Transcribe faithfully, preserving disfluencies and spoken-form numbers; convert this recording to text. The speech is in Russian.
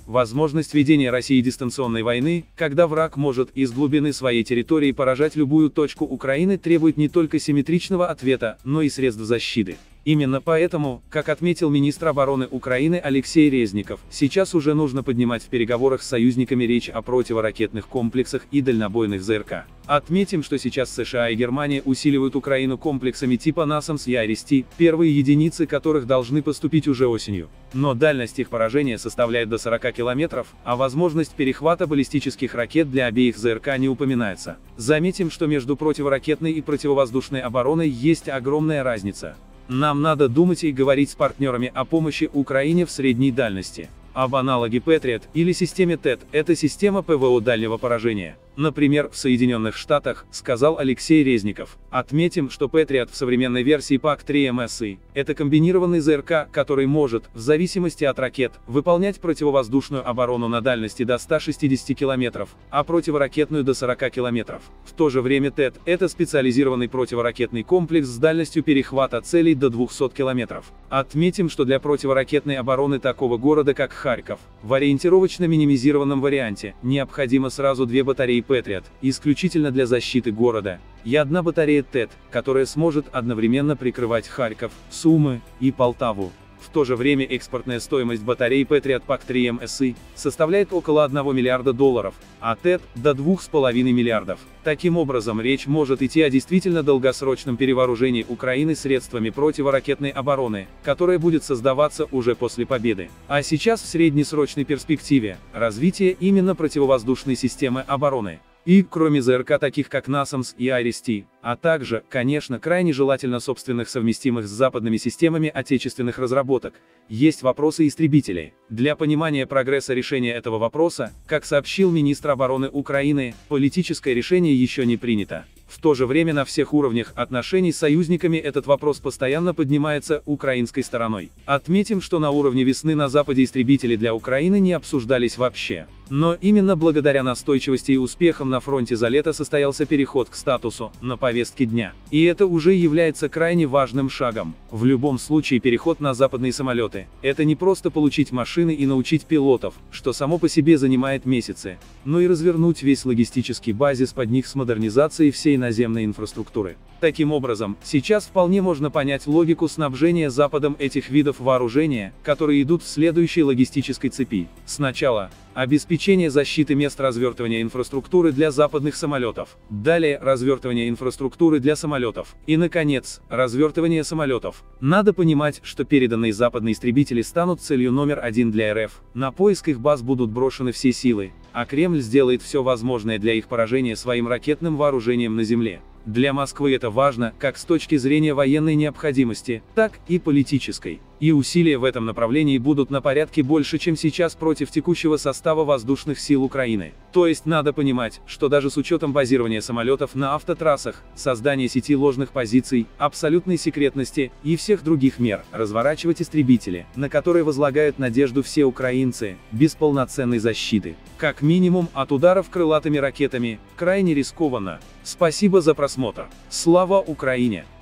Возможность ведения Россией дистанционной войны, когда враг может из глубины своей территории поражать любую точку Украины, требует не только симметричного ответа, но и средств защиты. Именно поэтому, как отметил министр обороны Украины Алексей Резников, сейчас уже нужно поднимать в переговорах с союзниками речь о противоракетных комплексах и дальнобойных ЗРК. Отметим, что сейчас США и Германия усиливают Украину комплексами типа насамс и айрис-Ти, первые единицы которых должны поступить уже осенью. Но дальность их поражения составляет до сорока километров, а возможность перехвата баллистических ракет для обеих ЗРК не упоминается. Заметим, что между противоракетной и противовоздушной обороной есть огромная разница. Нам надо думать и говорить с партнерами о помощи Украине в средней дальности. Об аналоге Патриот или системе ТЭТ, это система ПВО дальнего поражения. Например, в Соединенных Штатах, сказал Алексей Резников. Отметим, что Патриот в современной версии пак три эм эс и – это комбинированный ЗРК, который может, в зависимости от ракет, выполнять противовоздушную оборону на дальности до ста шестидесяти километров, а противоракетную до сорока километров. В то же время ТЭТ – это специализированный противоракетный комплекс с дальностью перехвата целей до двухсот километров. Отметим, что для противоракетной обороны такого города, как Харьков, в ориентировочно-минимизированном варианте, необходимо сразу две батареи Патриот, исключительно для защиты города, и одна батарея ТЭТ, которая сможет одновременно прикрывать Харьков, Сумы и Полтаву. В то же время экспортная стоимость батарей Патриот пак три эм эс и составляет около одного миллиарда долларов, а ТЭТ – до двух с половиной миллиардов. Таким образом, речь может идти о действительно долгосрочном перевооружении Украины средствами противоракетной обороны, которая будет создаваться уже после победы. А сейчас в среднесрочной перспективе – развитие именно противовоздушной системы обороны. И, кроме ЗРК таких как насамс и айрис-Ти, а также, конечно, крайне желательно собственных совместимых с западными системами отечественных разработок, есть вопросы истребителей. Для понимания прогресса решения этого вопроса, как сообщил министр обороны Украины, политическое решение еще не принято. В то же время на всех уровнях отношений с союзниками этот вопрос постоянно поднимается украинской стороной. Отметим, что на уровне весны на Западе истребители для Украины не обсуждались вообще. Но именно благодаря настойчивости и успехам на фронте за лето состоялся переход к статусу «на повестке дня». И это уже является крайне важным шагом. В любом случае переход на западные самолеты – это не просто получить машины и научить пилотов, что само по себе занимает месяцы, но и развернуть весь логистический базис под них с модернизацией всей наземной инфраструктуры. Таким образом, сейчас вполне можно понять логику снабжения Западом этих видов вооружения, которые идут в следующей логистической цепи. Сначала – обеспечение защиты мест развертывания инфраструктуры для западных самолетов. Далее – развертывание инфраструктуры для самолетов. И, наконец, развертывание самолетов. Надо понимать, что переданные западные истребители станут целью номер один для эр эф. На поиск их баз будут брошены все силы, а Кремль сделает все возможное для их поражения своим ракетным вооружением на земле. Для Москвы это важно, как с точки зрения военной необходимости, так и политической. И усилия в этом направлении будут на порядке больше, чем сейчас против текущего состава воздушных сил Украины. То есть надо понимать, что даже с учетом базирования самолетов на автотрассах, создания сети ложных позиций, абсолютной секретности и всех других мер, разворачивать истребители, на которые возлагают надежду все украинцы, без полноценной защиты, как минимум от ударов крылатыми ракетами, крайне рискованно. Спасибо за просмотр. Слава Украине!